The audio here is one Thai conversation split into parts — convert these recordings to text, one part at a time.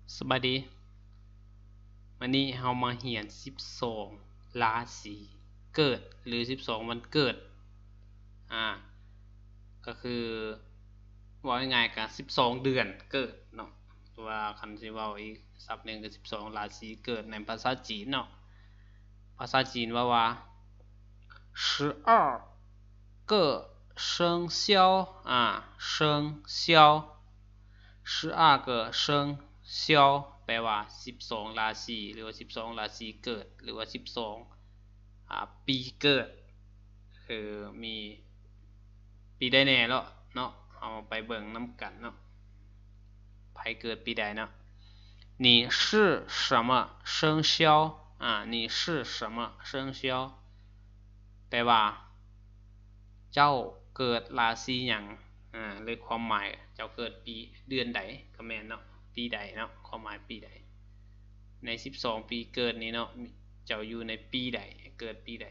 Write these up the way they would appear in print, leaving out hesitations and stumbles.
สบายดีวันนี้เรามาเรียน12ราศีเกิดหรือ12วันเกิดก็คือว่าง่ายๆกัน12เดือนเกิดเนาะว่าคันสิเว้าอีกศัพท์หนึ่งคือ12ราศีเกิดในภาษาจีนเนาะภาษาจีนว่า12个生肖生肖12个生肖แปลว่า12ราศีหรือว่า12ราศีเกิดหรือว่า12ปีเกิดคือมีปีใดแน่เนาะเอาไปเบิ่งนํกันเนาะไผเกิดปีใดเนาะ你是什么生肖你是什么生肖แปลว่าเจ้าเกิดราศีหยังเลยความหมายเจ้าเกิดปีเดือนใดก็แม่นเนาะปีใดเนาะความหมายปีใดใน12ปีเกิดนี้เนาะเจ้าอยู่ในปีใดเกิดปีใด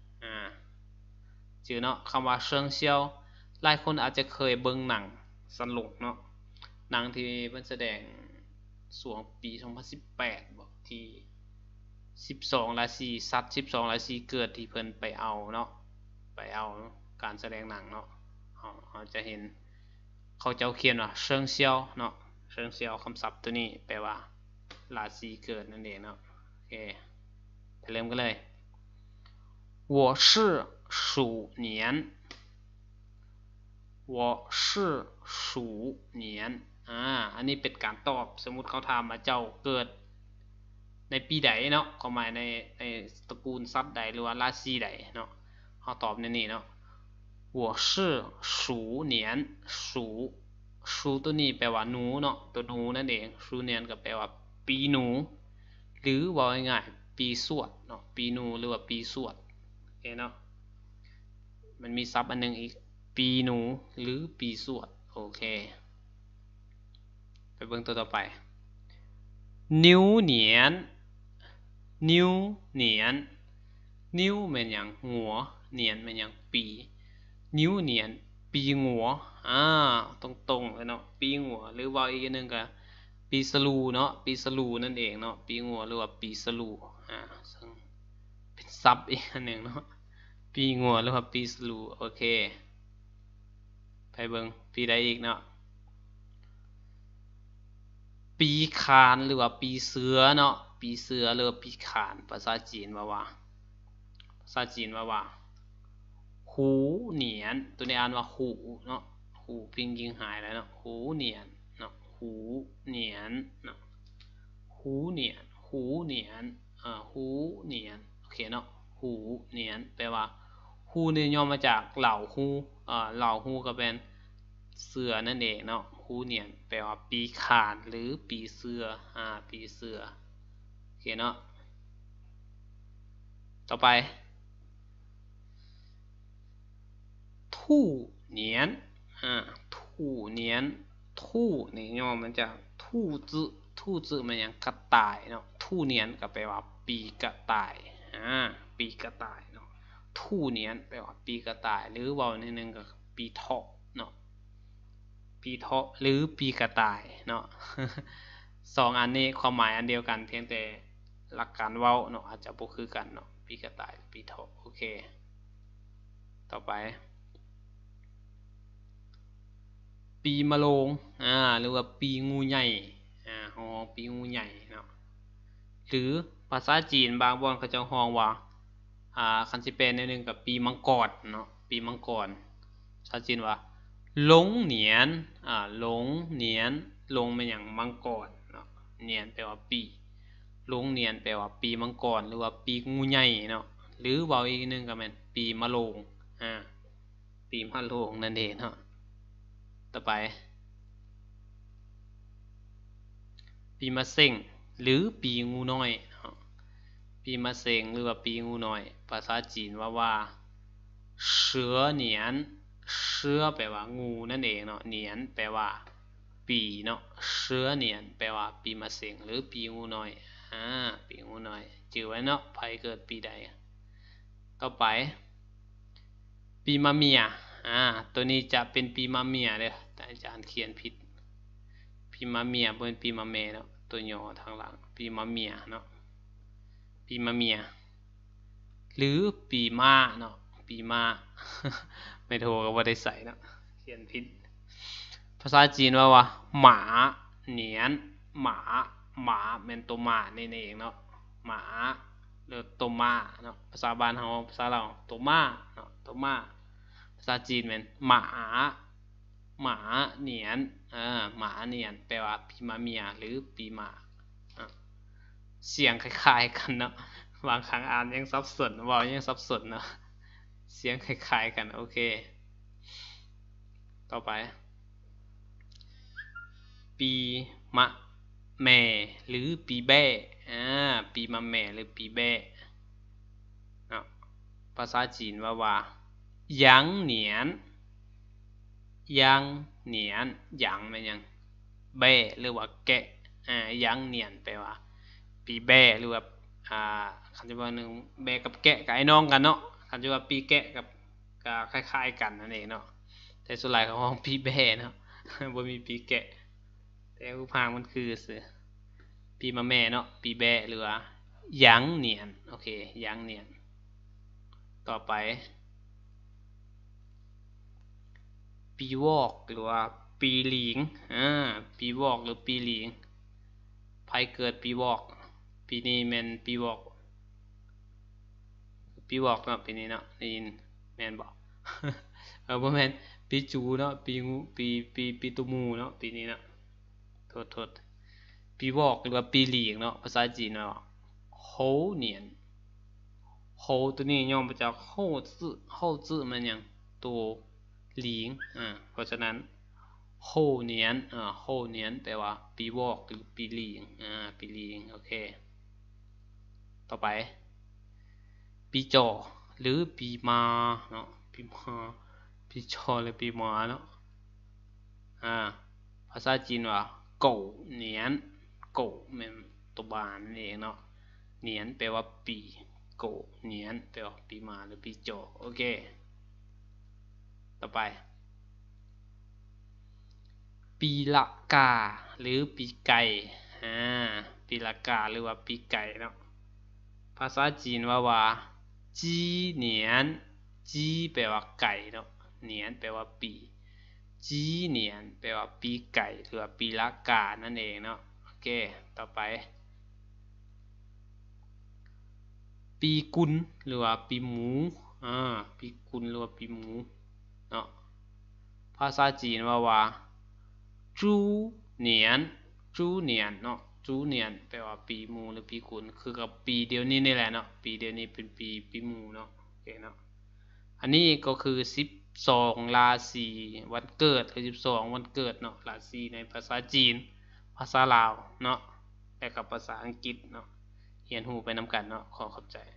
ชื่อเนาะคำว่าเซิงเซียวหลายคนอาจจะเคยเบิ่งหนังสนุกเนาะหนังที่เพิ่นแสดงช่วงปี2018บ่ที่12ราศีสัตว์12ราศีเกิดที่เพิ่นไปเอาเนาะไปเอาการแสดงหนังเนาะเราจะเห็นเขาเจ้าเขียนว่าเซิงเซียวเนาะเซิงเซียวคำศัพท์ตัวนี้แปลว่าราศีเกิดนั่นเองเนาะโอเคไปเริ่มกันเลย我是鼠年我是鼠年อันนี้เป็นการตอบสมมุติเขาถามมาเจ้าเกิดในปีใดเนาะความหมายในตระกูลสัตว์ใดหรือว่าราศีใดเนาะเขาตอบในนี้เนาะ我是鼠年鼠ตัวนี้แปลว่าหนูเนาะตัวหนูนั่นเอง鼠年ก็แปลว่าปีหนูหรือว่าง่ายๆปีสวดเนาะปีหนูหรือว่าปีสวดโอเคเนาะมันมีศัพท์อันนึงอีกปีหนูหรือปีสวดโอเคไปเบิ่งตัวต่อไปนิ้วเหนียนนิ้วแม่นหยังหัวเหนียนแม่นหยังปีนิ้วเหนียนปีงัวตรงๆเลยเนาะปีงัวหรือว่าอีกนึงก็ปีสลูเนาะปีสลูนั่นเองเนาะปีงัวหรือว่าปีสลูซึ่งเป็นศัพท์อีกอันนึงเนาะปีงัวหรือว่าปีสลูโอเคไปเบิ่งปีใดอีกเนาะปีขานหรือว่าปีเสือเนาะปีเสือหรือว่าปีขานภาษาจีนว่าหูเหนียนตัวนี้อ่านว่าหูเนาะหูพิงยิงหายแล้วเนาะหูเหนียนเนาะหูเหนียนเนาะหูเหนียนโอเคเนาะหูเหนียนแปลว่าหูนี่ย่อมาจากเหล่าหูก็เป็นเสือนั่นเองเนาะหูเหนียนแปลว่าปีขานหรือปีเสือปีเสือโอเคเนาะต่อไป兔年兔นี่ย่อมาจาก兔子มันหยังกระต่ายเนาะ兔年ก็แปลว่าปีกระต่ายปีกระต่ายเนาะ兔年แปลว่าปีกระต่ายหรือว่านิดนึงก็ปีเถาะเนาะปีเถาะหรือปีกระต่ายเนาะสองอันนี้ความหมายอันเดียวกันเพียงแต่หลักการเว้าเนาะอาจจะบ่คือกันเนาะปีกระต่ายปีเถาะโอเคต่อไปปีมะโรงหรือว่าปีงูใหญ่ฮ้องปีงูใหญ่เนาะหรือภาษาจีนบางบ่อนเขาจะฮ้องว่าคันสิแปลนิดนึงกับปีมังกรเนาะปีมังกรภาษาจีนว่าหลงเหนียนหลงแม่นหยังมังกรเนาะเหนียนแปลว่าปีหลงเหนียนแปลว่าปีมังกรหรือว่าปีงูใหญ่เนาะหรือเว้าอีกนึงก็แม่นปีมะโรงปีมะโรงนั่นเองเนาะต่อไปปีมะเส็งหรือปีงูน้อยปีมะเส็งหรือว่าปีงูน้อยภาษาจีนว่าเสือเหนียนเสือแปลว่างูนั่นเองเนาะเหนียนแปลว่าปีเนาะเสือเหนียนแปลว่าปีมะเส็งหรือปีงูน้อยปีงูน้อยจื่อไว้เนาะใครเกิดปีใดต่อไปปีมะเมียตัวนี้จะเป็นปีมะเมียเด้อแต่อาจารย์เขียนผิดปีมะเมียบ่เป็นปีมะแม่เนาะตัวย่อทางหลังปีมะเมียเนาะปีมะเมียหรือปีม้าเนาะปีม้า ไม่โทรก็ว่าได้ใส่เนาะเขียนผิดภาษาจีนว่าหมาเหนียนหมาเป็นตัวหมานี่เองเนาะหมาหรือตัวม้าเนาะภาษาบ้านเราภาษาเราตัวม้าเนาะตัวม้าภาษาจีนเป็นหมาเหนียนหมาเหนียนแปลว่าปีมะเมียหรือปีม้าเสียงคล้ายๆกันเนาะบางครั้งอ่านยังสับสนว่ายังสับสนเนาะเสียงคล้ายๆกันโอเคต่อไปปีมะแม่หรือปีแบ้ปีมะแม่หรือปีแบ้เนาะภาษาจีนว่ายังเหนียนยังมันยังแบ้หรือว่าแกะยังเหนียนแปลว่าปีแบ้หรือว่าคันจะว่าหนึ่งแบ้กับแกะกับไอ้น้องกันเนาะคันจะว่าปีแกะกับคล้ายๆกันนั่นเองเนาะแต่ส่วนใหญ่เขาห้องปีแบ้เนาะบ่มีปีแกะแต่ผู้พางมันคือปีมะแม่เนาะปีแบ้หรือว่ายังเหนียนโอเคยังเหนียนต่อไปปีวอกหรือว่าปีหลิงปีวอกหรือปีหลิงใครเกิดปีวอกปีนี้แม่นปีวอกเนาะปีนี้เนาะได้ยินแม่นบอกบ่แม่นปีจูเนาะปีงูปีตุมูเนาะปีนี้เนาะโทษปีวอกหรือว่าปีหลิงเนาะภาษาจีนเนาะโหเหนียนโหตัวนี้ย่อมาจากโหจื้อมันยังตัวหลิงเพราะฉะนั้นโหเหนียนโหเหนียนแปลว่าปีวอกหรือปีหลิงปีหลิงโอเคต่อไปปีจอหรือปีมาเนาะปีจอหรือปีมาเนาะภาษาจีนว่าโกเหนียนโกเป็นตัวบานนั่นเองเนาะเหนียนแปลว่าปีโกเหนียนแปลว่าปีมาหรือปีจอโอเคต่อไปปีละกาหรือปีไก่ปีละกาหรือว่าปีไก่เนาะภาษาจีนว่าจีเหนียนจีแปลว่าไก่เนาะเหนียนแปลว่าปีจีเหนียนแปลว่าปีไก่หรือว่าปีละกานั่นเองเนาะโอเคต่อไปปีกุลหรือว่าปีหมูปีกุลหรือว่าปีหมูเนาะภาษาจีนว่าจูเหนียนเนาะจูเหนียนแปลว่าปีหมูหรือปีกุลคือกับปีเดียวนี้นี่แหละเนาะปีเดียวนี้เป็นปีหมูเนาะโอเคเนาะอันนี้ก็คือ12ราศีวันเกิดคือ12วันเกิดเนาะราศีในภาษาจีนภาษาลาวเนาะและกับภาษาอังกฤษเนาะเรียนรู้ไปนำกันเนาะขอขอบใจ